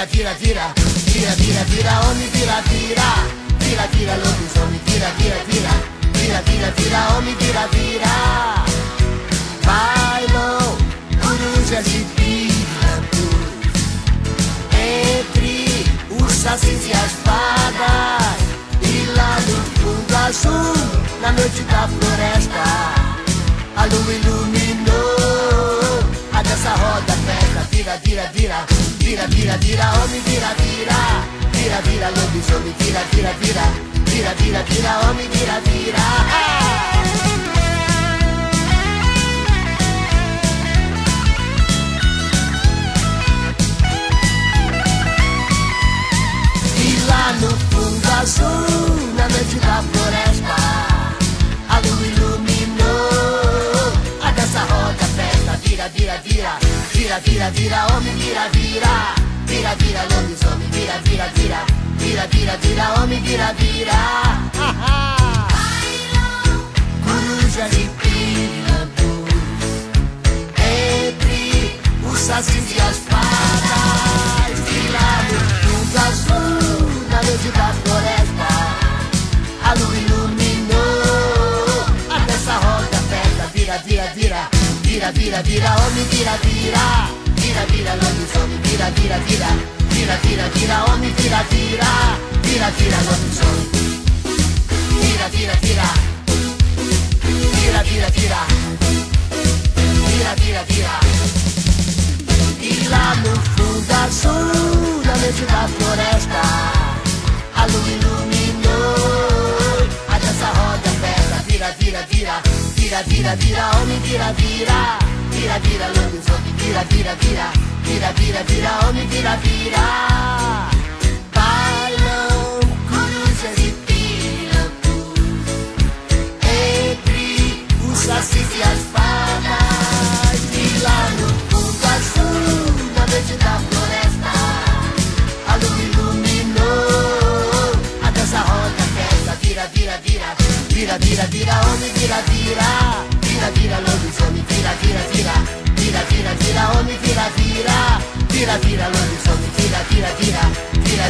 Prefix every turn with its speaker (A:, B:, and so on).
A: vira, vira, vira, vira, vira, vira, homem, vira, vira, vira, vira, lobisomem, vira, vira, vira, vira, vira, vira, homem, vira, vira. Bailam corujas e piratas entre os sacis e as fadas, e lá no fundo azul, na noite da floresta, a lua iluminou a dança, roda, festa, vira, vira, vira, vira, vira, vira, homem, vira, vira, vira, vira, lobisomem, vira, vira, vira, vira, vira, vira, homem, vira, vira. E lá no fundo azul, na noite da floresta, a lua iluminou a dança, roda, festa, vira, vira, vira, vira, vira, vira, homem, vira, vira, vira, vira, lobisomem, vira, vira, vira, vira, vira, vira, homem, vira, vira. Corujas e piratas entre os sacis e as fadas, e lá no fundo azul, na noite da floresta, a lua iluminou a dança, roda, festa, vira, vira, vira, vira, vira, vira, homem, vira, vira, vira, vira, lobisomem, vira, vira, vira, vira, vira, vira, homem, vira, vira, vira, vira, lobisomem, vira, vira, vira, vira, vira, vira, vira, vira, vira. E lá no fundo azul, na noite da floresta, a lua iluminou a dança, roda, festa, vira, vira, vira, vira, vira, vira, homem, vira, vira, vira, vira, lobisomem, vira, vira, vira, vira, vira, vira, homem, vira, vira. Bailam corujas e piratas entre os sacis e as fadas, e lá no fundo azul, na noite da floresta, a lua iluminou a dança, roda, festa, vira, vira, vira, vira, vira, vira, homem, vira, vira, vira, vira, lobisomem, vira, vira, vira, vira, vira, vira, homem, vira, vira, vira, vira, lobisomem, vira, vira, vira, vira,